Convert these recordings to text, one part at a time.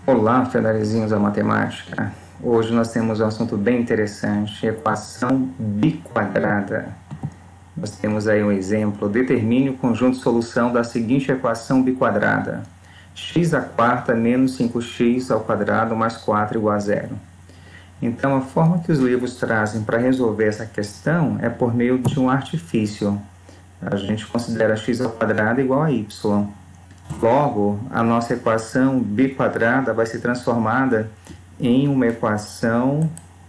Olá, fedelezinhos da matemática. Hoje nós temos um assunto bem interessante, equação biquadrada. Nós temos aí um exemplo. Determine o conjunto de solução da seguinte equação biquadrada. X à quarta menos 5x ao quadrado mais 4 igual a zero. Então, a forma que os livros trazem para resolver essa questão é por meio de um artifício. A gente considera x ao quadrado igual a y. Logo, a nossa equação biquadrada vai ser transformada em uma equação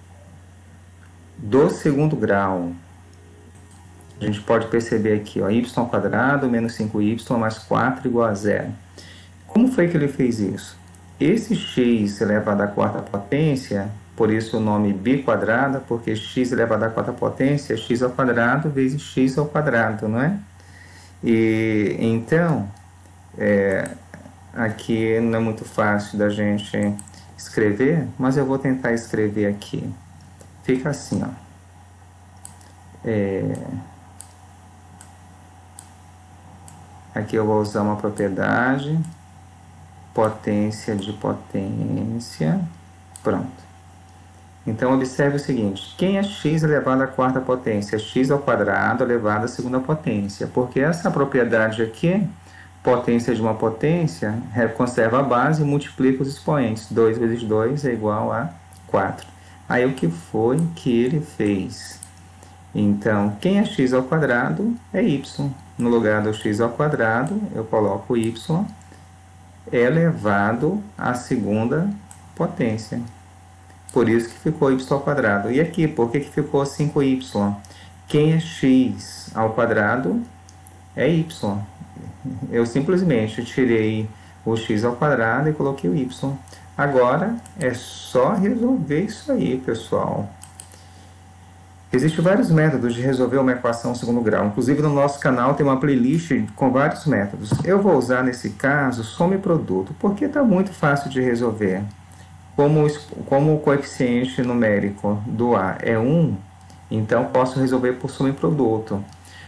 do segundo grau. A gente pode perceber aqui, ó, y ao quadrado menos 5y mais 4 igual a zero. Como foi que ele fez isso? Esse x elevado à quarta potência, por isso o nome biquadrada, porque x elevado à quarta potência é x ao quadrado vezes x ao quadrado, não é? E então, aqui não é muito fácil da gente escrever, mas eu vou tentar escrever aqui. Fica assim, ó. Aqui eu vou usar uma propriedade, potência de potência, pronto. Então, observe o seguinte, quem é x elevado à quarta potência? X ao quadrado elevado à segunda potência, porque essa propriedade aqui, potência de uma potência, conserva a base e multiplica os expoentes. 2 vezes 2 é igual a 4. Aí, o que foi que ele fez? Então, quem é x ao quadrado é y. No lugar do x ao quadrado, eu coloco y elevado à segunda potência. Por isso que ficou y ao quadrado. E aqui, por que ficou 5y? Quem é x ao quadrado é y. Eu simplesmente tirei o x ao quadrado e coloquei o y. Agora, é só resolver isso aí, pessoal. Existem vários métodos de resolver uma equação segundo grau. Inclusive, no nosso canal tem uma playlist com vários métodos. Eu vou usar, nesse caso, soma e produto, porque está muito fácil de resolver. Como o coeficiente numérico do A é 1, então posso resolver por soma e produto.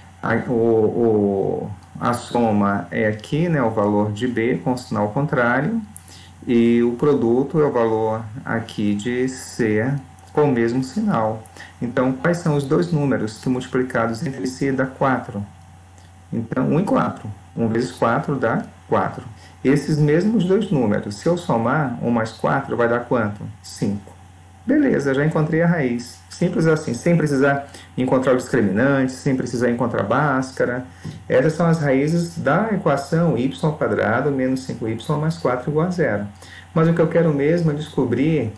A soma é aqui, né, o valor de B com sinal contrário, e o produto é o valor aqui de C com o mesmo sinal. Então, quais são os dois números que multiplicados entre si dá 4? Então, 1 e 4. 1 vezes 4 dá 4. Esses mesmos dois números, se eu somar 1 mais 4, vai dar quanto? 5. Beleza, já encontrei a raiz. Simples assim, sem precisar encontrar o discriminante, sem precisar encontrar Bhaskara. Essas são as raízes da equação y ao quadrado menos 5y mais 4 igual a zero. Mas o que eu quero mesmo é descobrir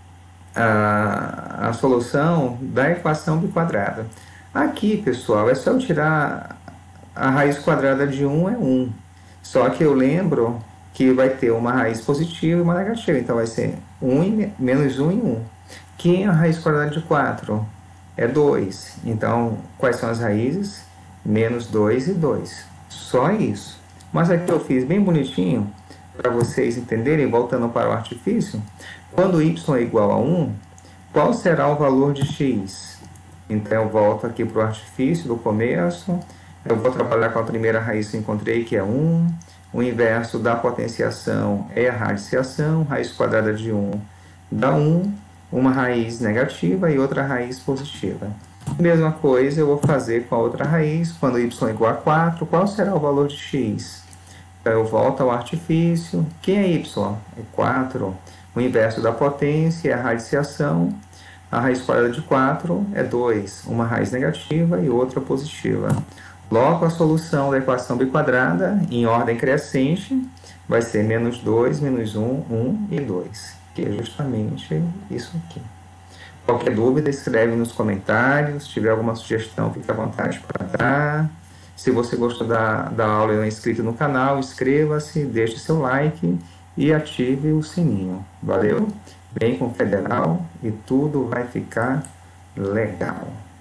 a solução da equação biquadrada. Aqui, pessoal, é só eu tirar a raiz quadrada de 1 é 1. Só que eu lembro que vai ter uma raiz positiva e uma negativa. Então, vai ser 1 menos 1 e 1. Quem é a raiz quadrada de 4? É 2. Então, quais são as raízes? Menos 2 e 2. Só isso. Mas aqui eu fiz bem bonitinho, para vocês entenderem, voltando para o artifício. Quando y é igual a 1, qual será o valor de x? Então, eu volto aqui para o artifício do começo. Eu vou trabalhar com a primeira raiz que eu encontrei, que é 1. O inverso da potenciação é a radiciação. Raiz quadrada de 1 dá 1. Uma raiz negativa e outra raiz positiva. Mesma coisa eu vou fazer com a outra raiz. Quando y é igual a 4, qual será o valor de x? Então, eu volto ao artifício. Quem é y? É 4. O inverso da potência é a radiciação. A raiz quadrada de 4 é 2. Uma raiz negativa e outra positiva. Logo, a solução da equação biquadrada, em ordem crescente, vai ser menos 2, menos 1, 1 e 2. Que é justamente isso aqui. Qualquer dúvida, escreve nos comentários. Se tiver alguma sugestão, fique à vontade para dar. Se você gostou da aula e não é inscrito no canal, inscreva-se, deixe seu like e ative o sininho. Valeu? Vem com o Federal e tudo vai ficar legal.